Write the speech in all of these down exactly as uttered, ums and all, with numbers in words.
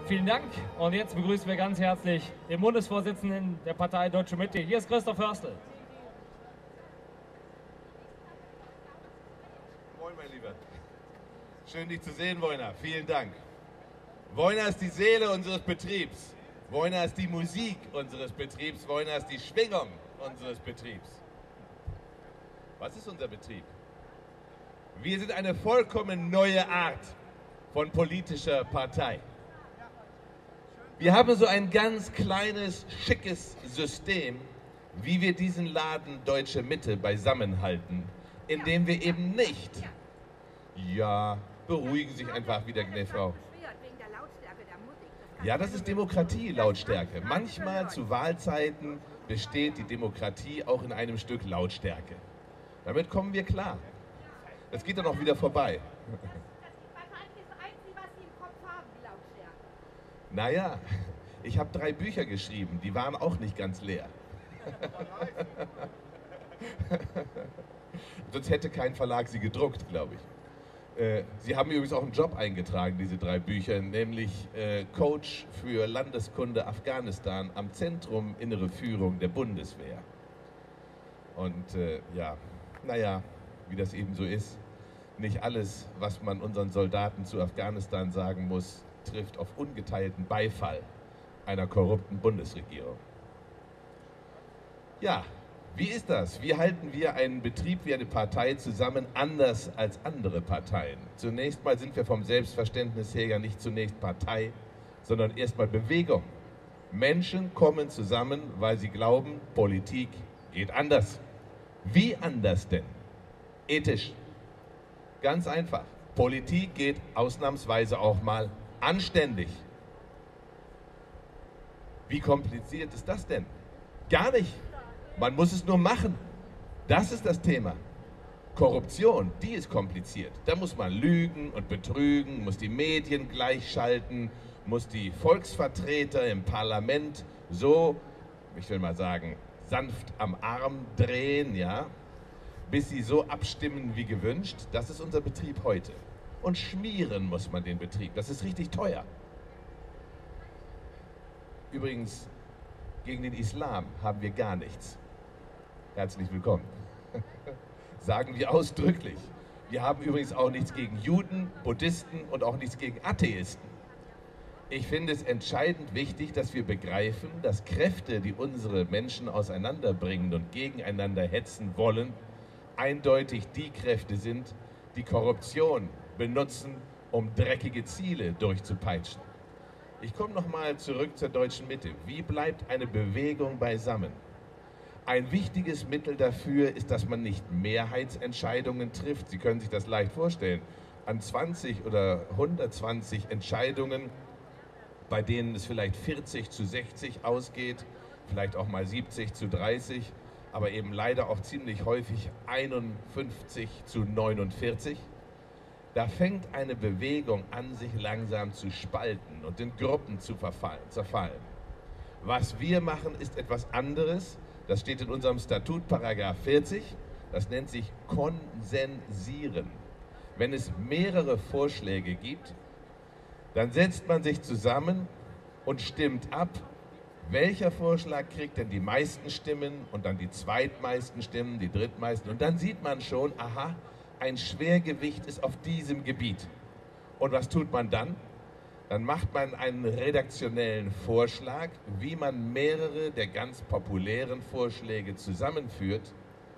vielen Dank. Und jetzt begrüßen wir ganz herzlich den Bundesvorsitzenden der Partei Deutsche Mitte. Hier ist Christoph Hörstel. Moin, mein Lieber. Schön, dich zu sehen, Woiner. Vielen Dank. Woiner ist die Seele unseres Betriebs. Woiner ist die Musik unseres Betriebs. Woiner ist die Schwingung unseres Betriebs. Was ist unser Betrieb? Wir sind eine vollkommen neue Art von politischer Partei. Wir haben so ein ganz kleines, schickes System, wie wir diesen Laden Deutsche Mitte beisammenhalten, indem wir eben nicht, ja, beruhigen sich einfach wieder, Frau. Ja, das ist Demokratie, Lautstärke. Manchmal zu Wahlzeiten besteht die Demokratie auch in einem Stück Lautstärke. Damit kommen wir klar. Das geht dann auch wieder vorbei. Naja, ich habe drei Bücher geschrieben, die waren auch nicht ganz leer. Sonst hätte kein Verlag sie gedruckt, glaube ich. Äh, sie haben übrigens auch einen Job eingetragen, diese drei Bücher, nämlich äh, Coach für Landeskunde Afghanistan am Zentrum Innere Führung der Bundeswehr. Und äh, ja, naja, wie das eben so ist, nicht alles, was man unseren Soldaten zu Afghanistan sagen muss, trifft auf ungeteilten Beifall einer korrupten Bundesregierung. Ja, wie ist das? Wie halten wir einen Betrieb wie eine Partei zusammen, anders als andere Parteien? Zunächst mal sind wir vom Selbstverständnis her ja nicht zunächst Partei, sondern erstmal Bewegung. Menschen kommen zusammen, weil sie glauben, Politik geht anders. Wie anders denn? Ethisch. Ganz einfach. Politik geht ausnahmsweise auch mal anständig. Wie kompliziert ist das denn? Gar nicht. Man muss es nur machen. Das ist das Thema. Korruption, die ist kompliziert. Da muss man lügen und betrügen, muss die Medien gleichschalten, muss die Volksvertreter im Parlament so, ich will mal sagen, sanft am Arm drehen, ja, bis sie so abstimmen wie gewünscht. Das ist unser Betrieb heute. Und schmieren muss man den Betrieb. Das ist richtig teuer. Übrigens, gegen den Islam haben wir gar nichts. Herzlich willkommen. Sagen wir ausdrücklich. Wir haben übrigens auch nichts gegen Juden, Buddhisten und auch nichts gegen Atheisten. Ich finde es entscheidend wichtig, dass wir begreifen, dass Kräfte, die unsere Menschen auseinanderbringen und gegeneinander hetzen wollen, eindeutig die Kräfte sind, die Korruption benutzen, um dreckige Ziele durchzupeitschen. Ich komme nochmal zurück zur Deutschen Mitte. Wie bleibt eine Bewegung beisammen? Ein wichtiges Mittel dafür ist, dass man nicht Mehrheitsentscheidungen trifft. Sie können sich das leicht vorstellen. An zwanzig oder hundertzwanzig Entscheidungen, bei denen es vielleicht vierzig zu sechzig ausgeht, vielleicht auch mal siebzig zu dreißig, aber eben leider auch ziemlich häufig einundfünfzig zu neunundvierzig. Da fängt eine Bewegung an, sich langsam zu spalten und in Gruppen zu zerfallen. Was wir machen, ist etwas anderes. Das steht in unserem Statut, Paragraph vierzig. Das nennt sich Konsensieren. Wenn es mehrere Vorschläge gibt, dann setzt man sich zusammen und stimmt ab, welcher Vorschlag kriegt denn die meisten Stimmen und dann die zweitmeisten Stimmen, die drittmeisten. Und dann sieht man schon, aha, ein Schwergewicht ist auf diesem Gebiet. Und was tut man dann? Dann macht man einen redaktionellen Vorschlag, wie man mehrere der ganz populären Vorschläge zusammenführt.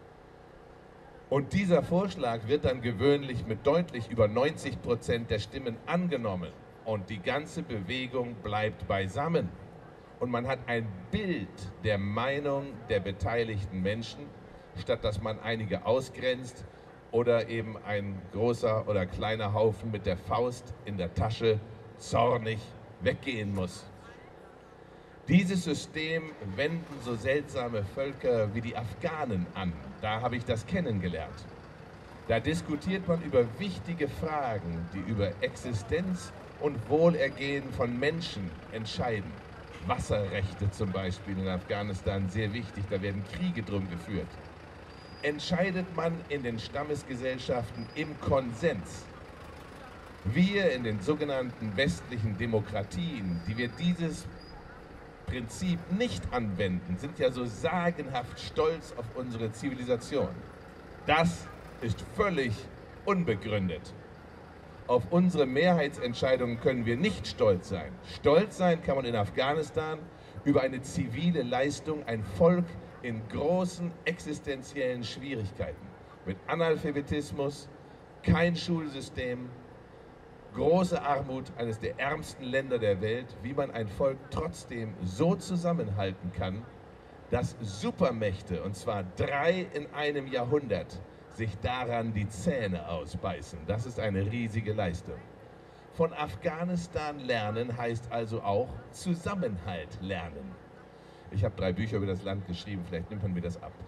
Und dieser Vorschlag wird dann gewöhnlich mit deutlich über neunzig Prozent der Stimmen angenommen. Und die ganze Bewegung bleibt beisammen. Und man hat ein Bild der Meinung der beteiligten Menschen, statt dass man einige ausgrenzt oder eben ein großer oder kleiner Haufen mit der Faust in der Tasche zornig weggehen muss. Dieses System wenden so seltsame Völker wie die Afghanen an. Da habe ich das kennengelernt. Da diskutiert man über wichtige Fragen, die über Existenz und Wohlergehen von Menschen entscheiden. Wasserrechte zum Beispiel in Afghanistan, sehr wichtig, da werden Kriege drum geführt. Entscheidet man in den Stammesgesellschaften im Konsens. Wir in den sogenannten westlichen Demokratien, die wir dieses Prinzip nicht anwenden, sind ja so sagenhaft stolz auf unsere Zivilisation. Das ist völlig unbegründet. Auf unsere Mehrheitsentscheidungen können wir nicht stolz sein. Stolz sein kann man in Afghanistan über eine zivile Leistung, ein Volk in großen existenziellen Schwierigkeiten, mit Analphabetismus, kein Schulsystem, große Armut, eines der ärmsten Länder der Welt, wie man ein Volk trotzdem so zusammenhalten kann, dass Supermächte, und zwar drei in einem Jahrhundert, sich daran die Zähne ausbeißen. Das ist eine riesige Leistung. Von Afghanistan lernen heißt also auch Zusammenhalt lernen. Ich habe drei Bücher über das Land geschrieben, vielleicht nimmt man mir das ab.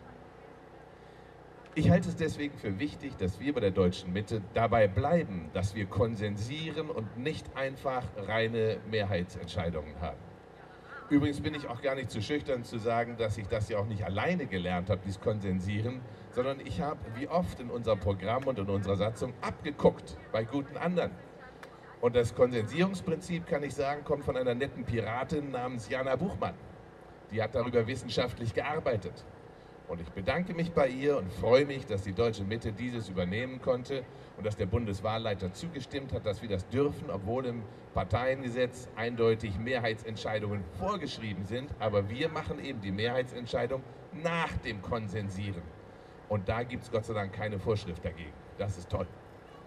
Ich halte es deswegen für wichtig, dass wir bei der Deutschen Mitte dabei bleiben, dass wir konsensieren und nicht einfach reine Mehrheitsentscheidungen haben. Übrigens bin ich auch gar nicht zu schüchtern zu sagen, dass ich das ja auch nicht alleine gelernt habe, dieses Konsensieren, sondern ich habe wie oft in unserem Programm und in unserer Satzung abgeguckt bei guten anderen. Und das Konsensierungsprinzip, kann ich sagen, kommt von einer netten Piratin namens Jana Buchmann. Die hat darüber wissenschaftlich gearbeitet. Und ich bedanke mich bei ihr und freue mich, dass die Deutsche Mitte dieses übernehmen konnte und dass der Bundeswahlleiter zugestimmt hat, dass wir das dürfen, obwohl im Parteiengesetz eindeutig Mehrheitsentscheidungen vorgeschrieben sind. Aber wir machen eben die Mehrheitsentscheidung nach dem Konsensieren. Und da gibt es Gott sei Dank keine Vorschrift dagegen. Das ist toll.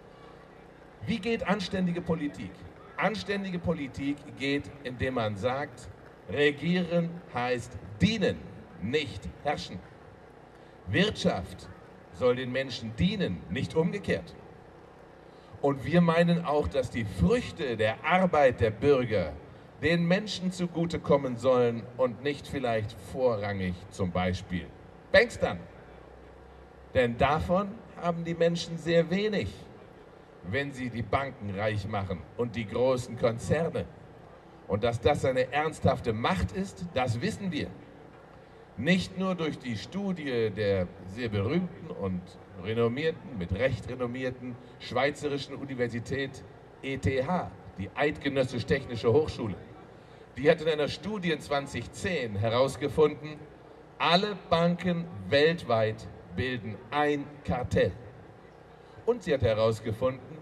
Wie geht anständige Politik? Anständige Politik geht, indem man sagt, regieren heißt dienen, nicht herrschen. Wirtschaft soll den Menschen dienen, nicht umgekehrt. Und wir meinen auch, dass die Früchte der Arbeit der Bürger den Menschen zugutekommen sollen und nicht vielleicht vorrangig zum Beispiel Bankstern. Denn davon haben die Menschen sehr wenig, wenn sie die Banken reich machen und die großen Konzerne. Und dass das eine ernsthafte Macht ist, das wissen wir. Nicht nur durch die Studie der sehr berühmten und renommierten, mit Recht renommierten Schweizerischen Universität E T H, die Eidgenössische Technische Hochschule. Die hat in einer Studie in zweitausendzehn herausgefunden, alle Banken weltweit bilden ein Kartell. Und sie hat herausgefunden,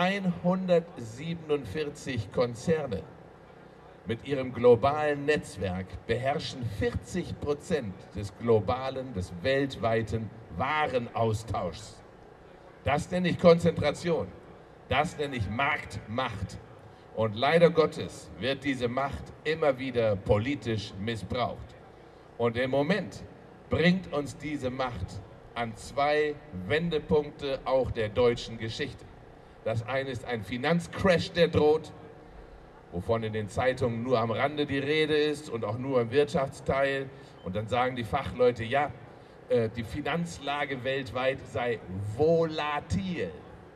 hundertsiebenundvierzig Konzerne mit ihrem globalen Netzwerk beherrschen vierzig Prozent des globalen, des weltweiten Warenaustauschs. Das nenne ich Konzentration, das nenne ich Marktmacht. Und leider Gottes wird diese Macht immer wieder politisch missbraucht. Und im Moment bringt uns diese Macht an zwei Wendepunkte auch der deutschen Geschichte. Das eine ist ein Finanzcrash, der droht, wovon in den Zeitungen nur am Rande die Rede ist und auch nur im Wirtschaftsteil. Und dann sagen die Fachleute, ja, äh, die Finanzlage weltweit sei volatil.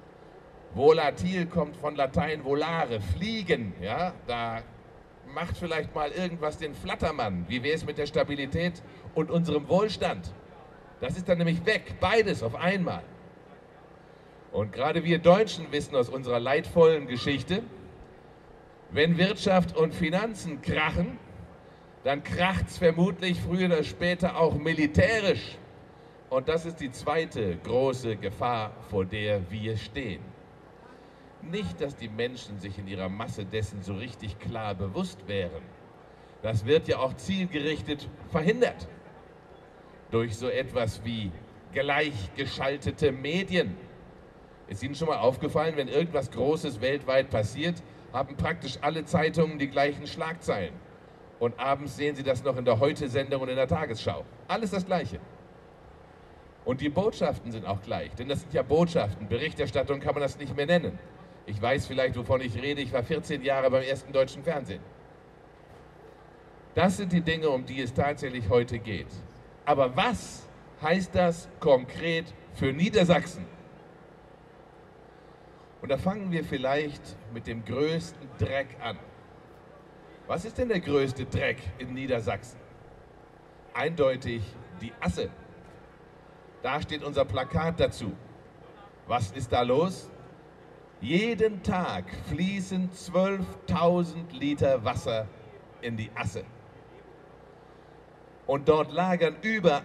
Volatil kommt von Latein volare, fliegen. Ja? Da macht vielleicht mal irgendwas den Flattermann. Wie wäre es mit der Stabilität und unserem Wohlstand? Das ist dann nämlich weg, beides auf einmal. Und gerade wir Deutschen wissen aus unserer leidvollen Geschichte, wenn Wirtschaft und Finanzen krachen, dann kracht es vermutlich früher oder später auch militärisch. Und das ist die zweite große Gefahr, vor der wir stehen. Nicht, dass die Menschen sich in ihrer Masse dessen so richtig klar bewusst wären. Das wird ja auch zielgerichtet verhindert. Durch so etwas wie gleichgeschaltete Medien. Ist Ihnen schon mal aufgefallen, wenn irgendwas Großes weltweit passiert, haben praktisch alle Zeitungen die gleichen Schlagzeilen. Und abends sehen Sie das noch in der Heute-Sendung und in der Tagesschau. Alles das Gleiche. Und die Botschaften sind auch gleich, denn das sind ja Botschaften. Berichterstattung kann man das nicht mehr nennen. Ich weiß vielleicht, wovon ich rede. Ich war vierzehn Jahre beim ersten deutschen Fernsehen. Das sind die Dinge, um die es tatsächlich heute geht. Aber was heißt das konkret für Niedersachsen? Und da fangen wir vielleicht mit dem größten Dreck an. Was ist denn der größte Dreck in Niedersachsen? Eindeutig die Asse. Da steht unser Plakat dazu. Was ist da los? Jeden Tag fließen zwölftausend Liter Wasser in die Asse. Und dort lagern über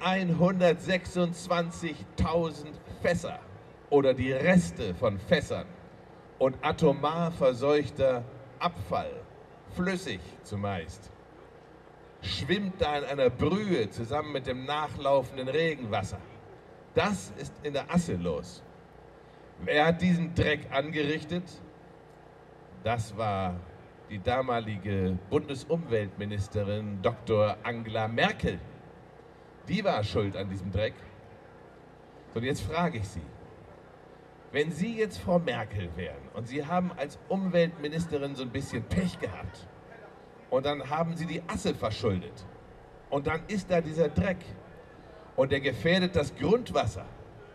hundertsechsundzwanzigtausend Fässer oder die Reste von Fässern und atomar verseuchter Abfall, flüssig zumeist, schwimmt da in einer Brühe zusammen mit dem nachlaufenden Regenwasser. Das ist in der Asse los. Wer hat diesen Dreck angerichtet? Das war die damalige Bundesumweltministerin Doktor Angela Merkel. Die war schuld an diesem Dreck. Und jetzt frage ich Sie, wenn Sie jetzt Frau Merkel wären und Sie haben als Umweltministerin so ein bisschen Pech gehabt und dann haben Sie die Asse verschuldet und dann ist da dieser Dreck und der gefährdet das Grundwasser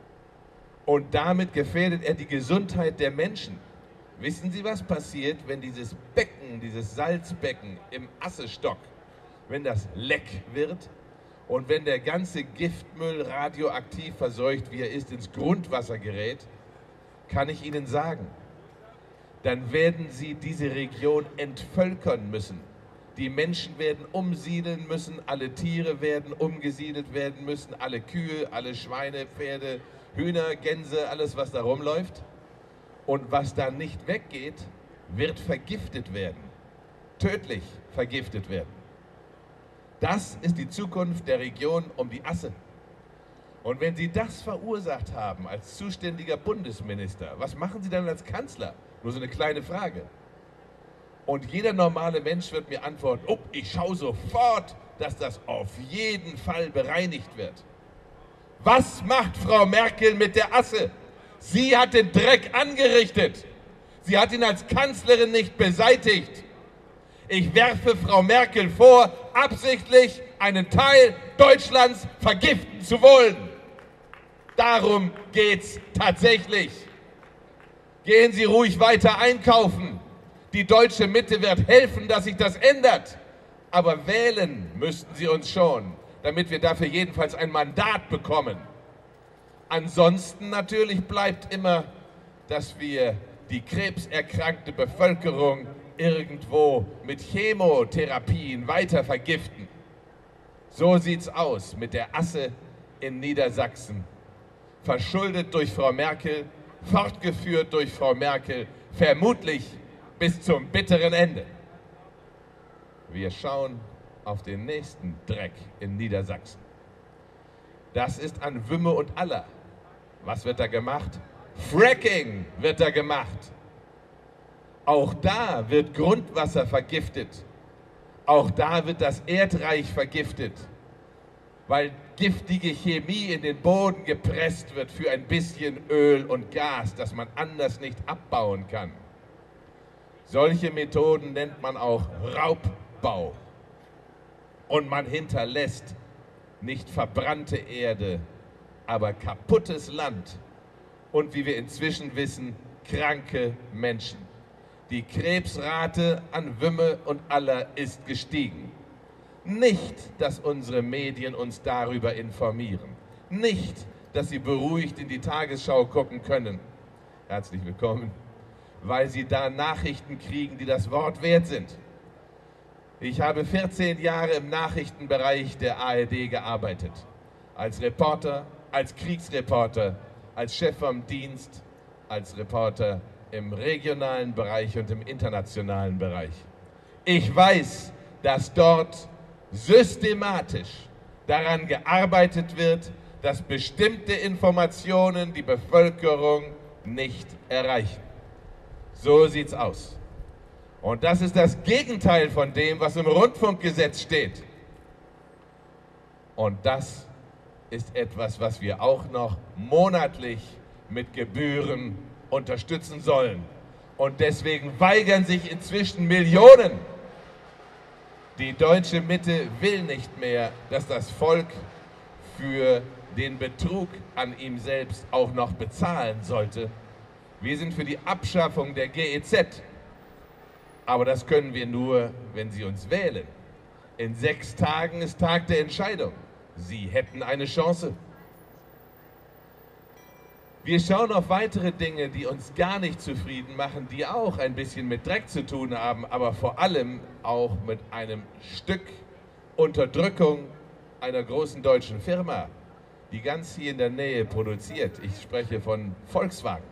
und damit gefährdet er die Gesundheit der Menschen. Wissen Sie, was passiert, wenn dieses Becken, dieses Salzbecken im Assestock, wenn das leck wird und wenn der ganze Giftmüll radioaktiv verseucht, wie er ist, ins Grundwasser gerät? Kann ich Ihnen sagen, dann werden Sie diese Region entvölkern müssen. Die Menschen werden umsiedeln müssen, alle Tiere werden umgesiedelt werden müssen, alle Kühe, alle Schweine, Pferde, Hühner, Gänse, alles was da rumläuft. Und was da nicht weggeht, wird vergiftet werden, tödlich vergiftet werden. Das ist die Zukunft der Region um die Asse. Und wenn Sie das verursacht haben als zuständiger Bundesminister, was machen Sie dann als Kanzler? Nur so eine kleine Frage. Und jeder normale Mensch wird mir antworten, oh, ich schaue sofort, dass das auf jeden Fall bereinigt wird. Was macht Frau Merkel mit der Asse? Sie hat den Dreck angerichtet. Sie hat ihn als Kanzlerin nicht beseitigt. Ich werfe Frau Merkel vor, absichtlich einen Teil Deutschlands vergiften zu wollen. Darum geht's tatsächlich. Gehen Sie ruhig weiter einkaufen. Die deutsche Mitte wird helfen, dass sich das ändert. Aber wählen müssten Sie uns schon, damit wir dafür jedenfalls ein Mandat bekommen. Ansonsten natürlich bleibt immer, dass wir die krebserkrankte Bevölkerung irgendwo mit Chemotherapien weiter vergiften. So sieht's aus mit der Asse in Niedersachsen. Verschuldet durch Frau Merkel, fortgeführt durch Frau Merkel, vermutlich bis zum bitteren Ende. Wir schauen auf den nächsten Dreck in Niedersachsen. Das ist an Wümme und Aller. Was wird da gemacht? Fracking wird da gemacht. Auch da wird Grundwasser vergiftet. Auch da wird das Erdreich vergiftet, weil giftige Chemie in den Boden gepresst wird für ein bisschen Öl und Gas, das man anders nicht abbauen kann. Solche Methoden nennt man auch Raubbau. Und man hinterlässt nicht verbrannte Erde, aber kaputtes Land und, wie wir inzwischen wissen, kranke Menschen. Die Krebsrate an Wümme und Aller ist gestiegen. Nicht, dass unsere Medien uns darüber informieren. Nicht, dass sie beruhigt in die Tagesschau gucken können. Herzlich willkommen, weil sie da Nachrichten kriegen, die das Wort wert sind. Ich habe vierzehn Jahre im Nachrichtenbereich der A R D gearbeitet. Als Reporter, als Kriegsreporter, als Chef vom Dienst, als Reporter im regionalen Bereich und im internationalen Bereich. Ich weiß, dass dort systematisch daran gearbeitet wird, dass bestimmte Informationen die Bevölkerung nicht erreichen. So sieht's aus. Und das ist das Gegenteil von dem, was im Rundfunkgesetz steht. Und das ist etwas, was wir auch noch monatlich mit Gebühren unterstützen sollen. Und deswegen weigern sich inzwischen Millionen. Die deutsche Mitte will nicht mehr, dass das Volk für den Betrug an ihm selbst auch noch bezahlen sollte. Wir sind für die Abschaffung der G E Z. Aber das können wir nur, wenn Sie uns wählen. In sechs Tagen ist Tag der Entscheidung. Sie hätten eine Chance. Wir schauen auf weitere Dinge, die uns gar nicht zufrieden machen, die auch ein bisschen mit Dreck zu tun haben, aber vor allem auch mit einem Stück Unterdrückung einer großen deutschen Firma, die ganz hier in der Nähe produziert. Ich spreche von Volkswagen.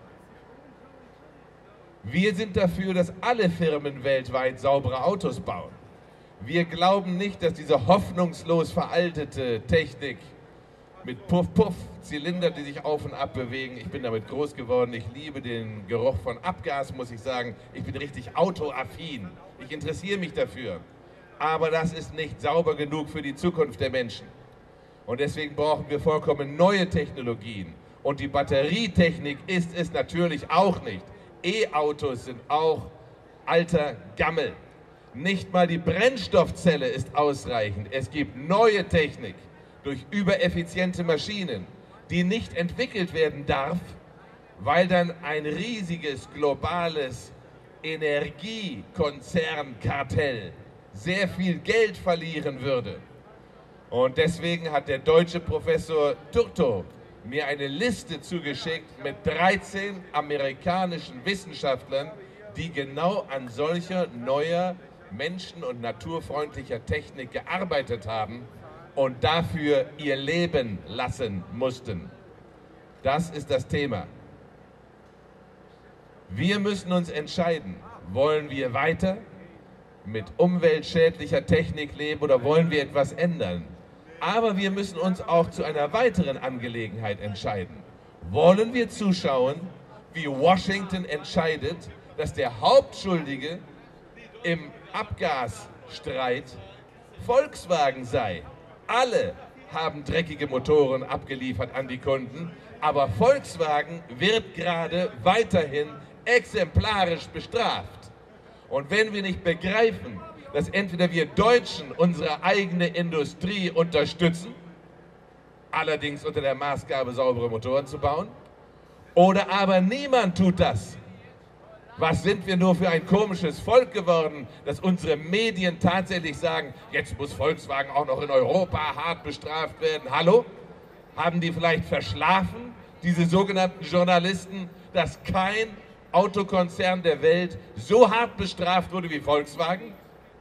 Wir sind dafür, dass alle Firmen weltweit saubere Autos bauen. Wir glauben nicht, dass diese hoffnungslos veraltete Technik mit Puff-Puff, Zylinder, die sich auf und ab bewegen. Ich bin damit groß geworden. Ich liebe den Geruch von Abgas, muss ich sagen. Ich bin richtig autoaffin. Ich interessiere mich dafür. Aber das ist nicht sauber genug für die Zukunft der Menschen. Und deswegen brauchen wir vollkommen neue Technologien. Und die Batterietechnik ist es natürlich auch nicht. E-Autos sind auch alter Gammel. Nicht mal die Brennstoffzelle ist ausreichend. Es gibt neue Technik durch übereffiziente Maschinen, die nicht entwickelt werden darf, weil dann ein riesiges globales Energiekonzernkartell sehr viel Geld verlieren würde. Und deswegen hat der deutsche Professor Turto mir eine Liste zugeschickt mit dreizehn amerikanischen Wissenschaftlern, die genau an solcher neuer, menschen- und naturfreundlicher Technik gearbeitet haben und dafür ihr Leben lassen mussten. Das ist das Thema. Wir müssen uns entscheiden, wollen wir weiter mit umweltschädlicher Technik leben oder wollen wir etwas ändern? Aber wir müssen uns auch zu einer weiteren Angelegenheit entscheiden. Wollen wir zuschauen, wie Washington entscheidet, dass der Hauptschuldige im Abgasstreit Volkswagen sei? Alle haben dreckige Motoren abgeliefert an die Kunden, aber Volkswagen wird gerade weiterhin exemplarisch bestraft. Und wenn wir nicht begreifen, dass entweder wir Deutschen unsere eigene Industrie unterstützen, allerdings unter der Maßgabe, saubere Motoren zu bauen, oder aber niemand tut das. Was sind wir nur für ein komisches Volk geworden, dass unsere Medien tatsächlich sagen, jetzt muss Volkswagen auch noch in Europa hart bestraft werden. Hallo? Haben die vielleicht verschlafen, diese sogenannten Journalisten, dass kein Autokonzern der Welt so hart bestraft wurde wie Volkswagen?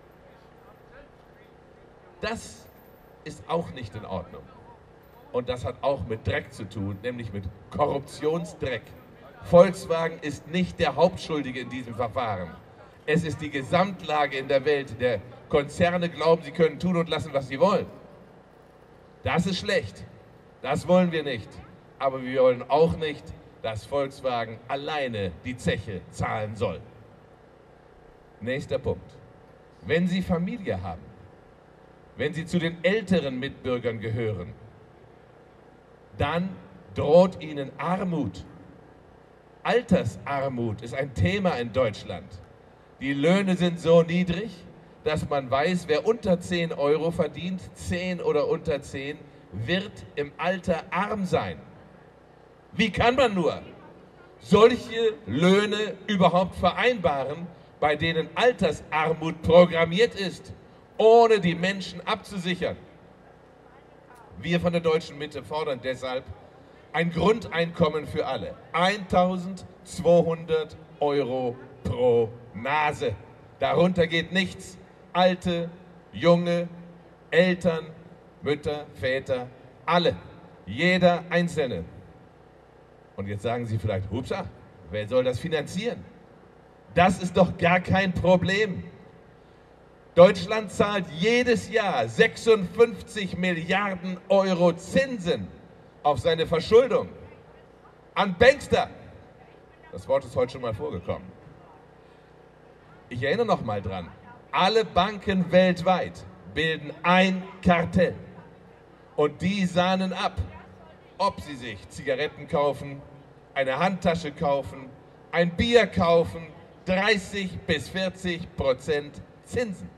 Das ist auch nicht in Ordnung. Und das hat auch mit Dreck zu tun, nämlich mit Korruptionsdreck. Volkswagen ist nicht der Hauptschuldige in diesem Verfahren. Es ist die Gesamtlage in der Welt. Der Konzerne glauben, sie können tun und lassen, was sie wollen. Das ist schlecht. Das wollen wir nicht. Aber wir wollen auch nicht, dass Volkswagen alleine die Zeche zahlen soll. Nächster Punkt. Wenn Sie Familie haben, wenn Sie zu den älteren Mitbürgern gehören, dann droht Ihnen Armut. Altersarmut ist ein Thema in Deutschland. Die Löhne sind so niedrig, dass man weiß, wer unter zehn Euro verdient, zehn oder unter zehn, wird im Alter arm sein. Wie kann man nur solche Löhne überhaupt vereinbaren, bei denen Altersarmut programmiert ist, ohne die Menschen abzusichern? Wir von der Deutschen Mitte fordern deshalb ein Grundeinkommen für alle. eintausendzweihundert Euro pro Nase. Darunter geht nichts. Alte, junge, Eltern, Mütter, Väter, alle. Jeder Einzelne. Und jetzt sagen Sie vielleicht, hupsa, wer soll das finanzieren? Das ist doch gar kein Problem. Deutschland zahlt jedes Jahr sechsundfünfzig Milliarden Euro Zinsen auf seine Verschuldung an Bankster. Das Wort ist heute schon mal vorgekommen. Ich erinnere noch mal dran. Alle Banken weltweit bilden ein Kartell. Und die sahnen ab, ob sie sich Zigaretten kaufen, eine Handtasche kaufen, ein Bier kaufen, dreißig bis vierzig Prozent Zinsen.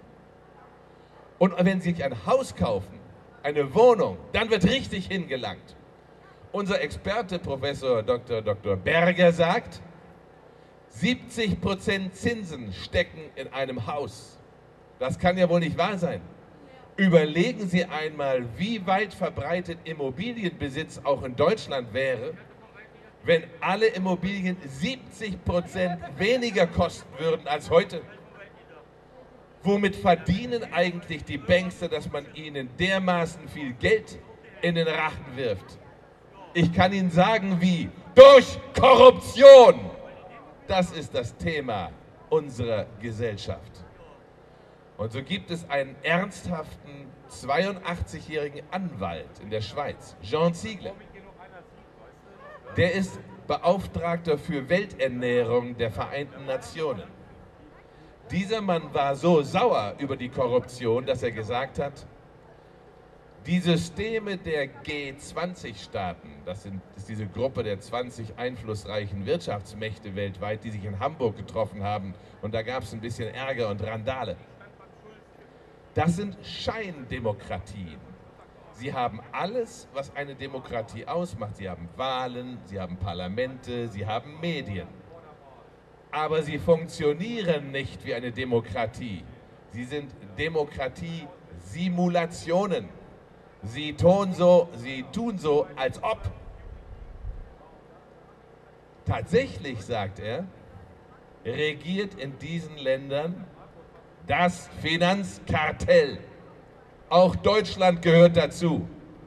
Und wenn sie sich ein Haus kaufen, eine Wohnung, dann wird richtig hingelangt. Unser Experte, Professor Doktor Doktor Berger, sagt, siebzig Prozent Zinsen stecken in einem Haus. Das kann ja wohl nicht wahr sein. Überlegen Sie einmal, wie weit verbreitet Immobilienbesitz auch in Deutschland wäre, wenn alle Immobilien siebzig Prozent weniger kosten würden als heute? Womit verdienen eigentlich die Bankster, dass man ihnen dermaßen viel Geld in den Rachen wirft? Ich kann Ihnen sagen, wie. Durch Korruption! Das ist das Thema unserer Gesellschaft. Und so gibt es einen ernsthaften zweiundachtzigjährigen Anwalt in der Schweiz, Jean Ziegler. Der ist Beauftragter für Welternährung der Vereinten Nationen. Dieser Mann war so sauer über die Korruption, dass er gesagt hat, die Systeme der G zwanzig Staaten, das, sind, das ist diese Gruppe der zwanzig einflussreichen Wirtschaftsmächte weltweit, die sich in Hamburg getroffen haben, und da gab es ein bisschen Ärger und Randale. Das sind Scheindemokratien. Sie haben alles, was eine Demokratie ausmacht. Sie haben Wahlen, sie haben Parlamente, sie haben Medien. Aber sie funktionieren nicht wie eine Demokratie. Sie sind Demokratie-Simulationen. Sie tun so, sie tun so, als ob. Tatsächlich, sagt er, regiert in diesen Ländern das Finanzkartell. Auch Deutschland gehört dazu.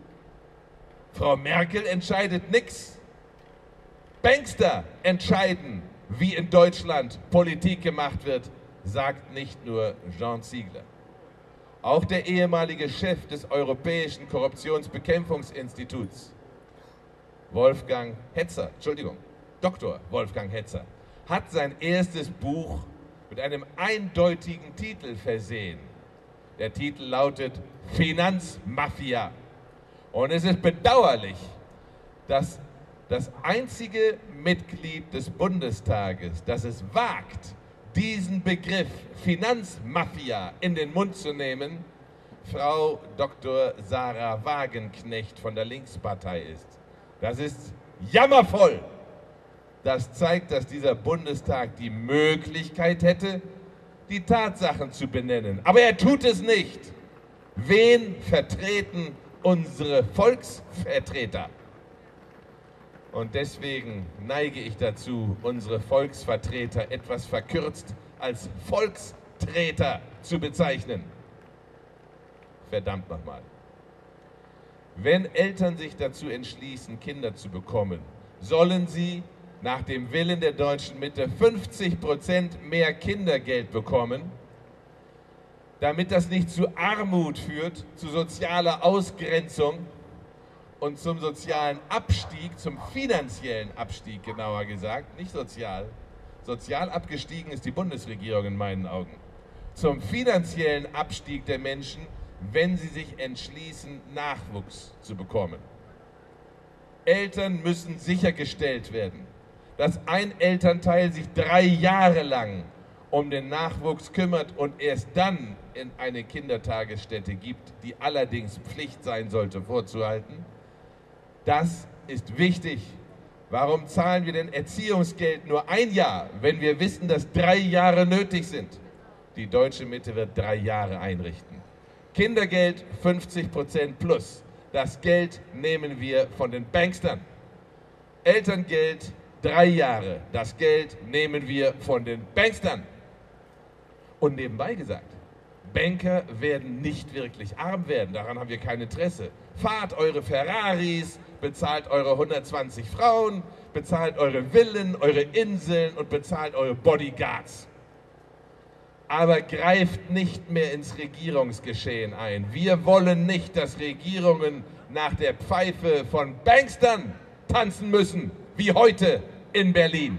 Frau Merkel entscheidet nichts. Bankster entscheiden, wie in Deutschland Politik gemacht wird, sagt nicht nur Jean Ziegler. Auch der ehemalige Chef des Europäischen Korruptionsbekämpfungsinstituts, Wolfgang Hetzer, Entschuldigung, Doktor Wolfgang Hetzer, hat sein erstes Buch mit einem eindeutigen Titel versehen. Der Titel lautet Finanzmafia. Und es ist bedauerlich, dass das einzige Mitglied des Bundestages, das es wagt, diesen Begriff Finanzmafia in den Mund zu nehmen, Frau Doktor Sarah Wagenknecht von der Linkspartei ist. Das ist jammervoll. Das zeigt, dass dieser Bundestag die Möglichkeit hätte, die Tatsachen zu benennen. Aber er tut es nicht. Wen vertreten unsere Volksvertreter? Und deswegen neige ich dazu, unsere Volksvertreter etwas verkürzt als Volkstreter zu bezeichnen. Verdammt nochmal. Wenn Eltern sich dazu entschließen, Kinder zu bekommen, sollen sie nach dem Willen der deutschen Mitte fünfzig Prozent mehr Kindergeld bekommen, damit das nicht zu Armut führt, zu sozialer Ausgrenzung und zum sozialen Abstieg, zum finanziellen Abstieg genauer gesagt, nicht sozial. Sozial abgestiegen ist die Bundesregierung in meinen Augen. Zum finanziellen Abstieg der Menschen, wenn sie sich entschließen, Nachwuchs zu bekommen. Eltern müssen sichergestellt werden, dass ein Elternteil sich drei Jahre lang um den Nachwuchs kümmert und erst dann in eine Kindertagesstätte gibt, die allerdings Pflicht sein sollte, vorzuhalten. Das ist wichtig. Warum zahlen wir denn Erziehungsgeld nur ein Jahr, wenn wir wissen, dass drei Jahre nötig sind? Die deutsche Mitte wird drei Jahre einrichten. Kindergeld fünfzig Prozent plus. Das Geld nehmen wir von den Bankstern. Elterngeld drei Jahre. Das Geld nehmen wir von den Bankstern. Und nebenbei gesagt, Banker werden nicht wirklich arm werden. Daran haben wir kein Interesse. Fahrt eure Ferraris, bezahlt eure hundertzwanzig Frauen, bezahlt eure Villen, eure Inseln und bezahlt eure Bodyguards. Aber greift nicht mehr ins Regierungsgeschehen ein. Wir wollen nicht, dass Regierungen nach der Pfeife von Bankstern tanzen müssen, wie heute in Berlin.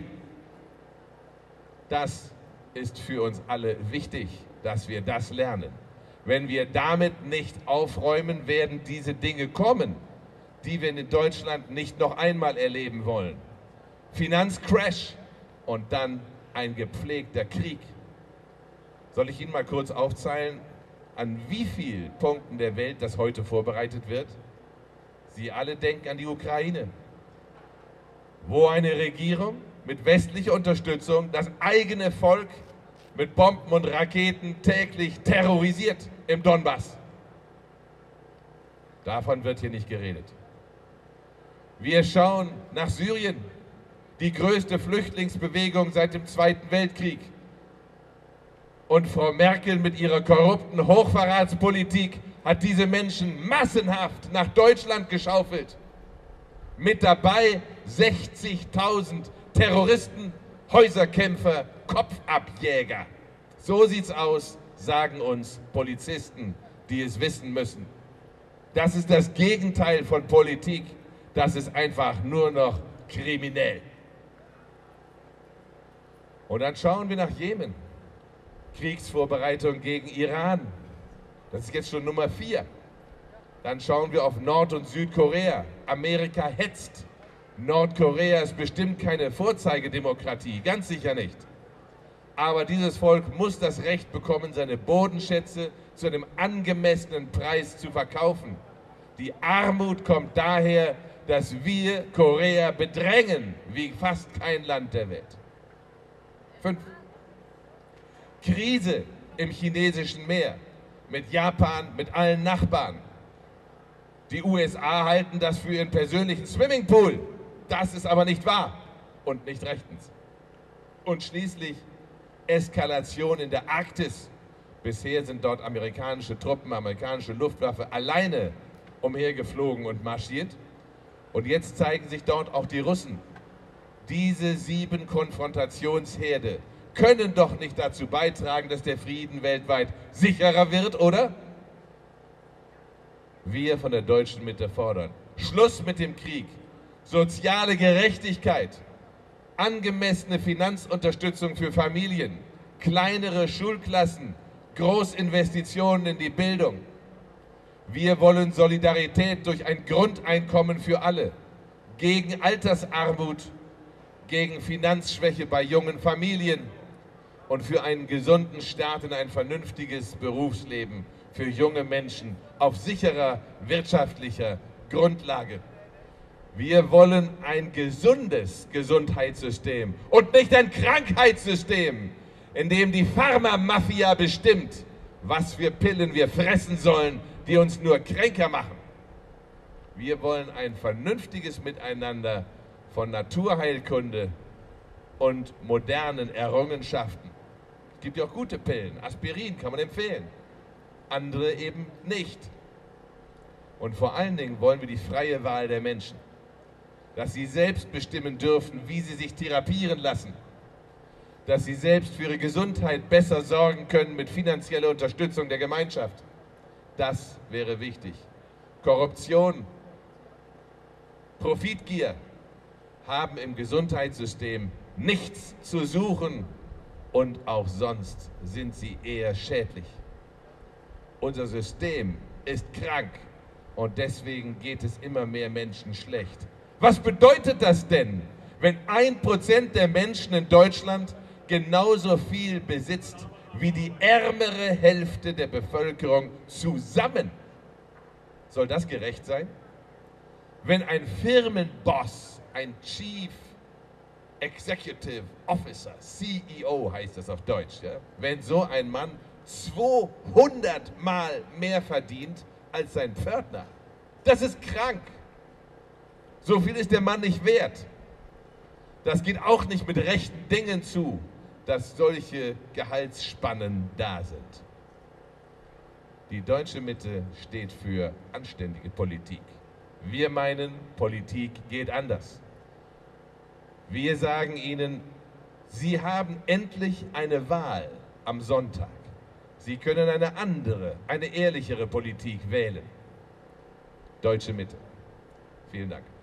Das ist für uns alle wichtig, dass wir das lernen. Wenn wir damit nicht aufräumen, werden diese Dinge kommen, die wir in Deutschland nicht noch einmal erleben wollen. Finanzcrash und dann ein gepflegter Krieg. Soll ich Ihnen mal kurz aufzählen, an wie vielen Punkten der Welt das heute vorbereitet wird? Sie alle denken an die Ukraine, wo eine Regierung mit westlicher Unterstützung das eigene Volk mit Bomben und Raketen täglich terrorisiert im Donbass. Davon wird hier nicht geredet. Wir schauen nach Syrien, die größte Flüchtlingsbewegung seit dem Zweiten Weltkrieg. Und Frau Merkel mit ihrer korrupten Hochverratspolitik hat diese Menschen massenhaft nach Deutschland geschaufelt. Mit dabei sechzigtausend Terroristen, Häuserkämpfer, Kopfabjäger. So sieht's aus, sagen uns Polizisten, die es wissen müssen. Das ist das Gegenteil von Politik. Das ist einfach nur noch kriminell. Und dann schauen wir nach Jemen. Kriegsvorbereitung gegen Iran. Das ist jetzt schon Nummer vier. Dann schauen wir auf Nord- und Südkorea. Amerika hetzt. Nordkorea ist bestimmt keine Vorzeigedemokratie, ganz sicher nicht. Aber dieses Volk muss das Recht bekommen, seine Bodenschätze zu einem angemessenen Preis zu verkaufen. Die Armut kommt daher, dass wir Korea bedrängen, wie fast kein Land der Welt. Fünf. Krise im chinesischen Meer, mit Japan, mit allen Nachbarn. Die U S A halten das für ihren persönlichen Swimmingpool. Das ist aber nicht wahr und nicht rechtens. Und schließlich Eskalation in der Arktis. Bisher sind dort amerikanische Truppen, amerikanische Luftwaffe alleine umhergeflogen und marschiert. Und jetzt zeigen sich dort auch die Russen. Diese sieben Konfrontationsherde können doch nicht dazu beitragen, dass der Frieden weltweit sicherer wird, oder? Wir von der deutschen Mitte fordern Schluss mit dem Krieg, soziale Gerechtigkeit, angemessene Finanzunterstützung für Familien, kleinere Schulklassen, Großinvestitionen in die Bildung. Wir wollen Solidarität durch ein Grundeinkommen für alle, gegen Altersarmut, gegen Finanzschwäche bei jungen Familien und für einen gesunden Start in ein vernünftiges Berufsleben für junge Menschen auf sicherer wirtschaftlicher Grundlage. Wir wollen ein gesundes Gesundheitssystem und nicht ein Krankheitssystem, in dem die Pharmamafia bestimmt, was für Pillen wir fressen sollen, die uns nur kränker machen. Wir wollen ein vernünftiges Miteinander von Naturheilkunde und modernen Errungenschaften. Es gibt ja auch gute Pillen, Aspirin kann man empfehlen, andere eben nicht. Und vor allen Dingen wollen wir die freie Wahl der Menschen, dass sie selbst bestimmen dürfen, wie sie sich therapieren lassen, dass sie selbst für ihre Gesundheit besser sorgen können mit finanzieller Unterstützung der Gemeinschaft. Das wäre wichtig. Korruption, Profitgier haben im Gesundheitssystem nichts zu suchen und auch sonst sind sie eher schädlich. Unser System ist krank und deswegen geht es immer mehr Menschen schlecht. Was bedeutet das denn, wenn ein Prozent der Menschen in Deutschland genauso viel besitzt wie die ärmere Hälfte der Bevölkerung zusammen? Soll das gerecht sein? Wenn ein Firmenboss, ein Chief Executive Officer, C E O heißt das auf Deutsch, ja? Wenn so ein Mann zweihundert Mal mehr verdient als sein Pförtner, das ist krank. So viel ist der Mann nicht wert. Das geht auch nicht mit rechten Dingen zu, dass solche Gehaltsspannen da sind. Die deutsche Mitte steht für anständige Politik. Wir meinen, Politik geht anders. Wir sagen Ihnen, Sie haben endlich eine Wahl am Sonntag. Sie können eine andere, eine ehrlichere Politik wählen. Deutsche Mitte. Vielen Dank.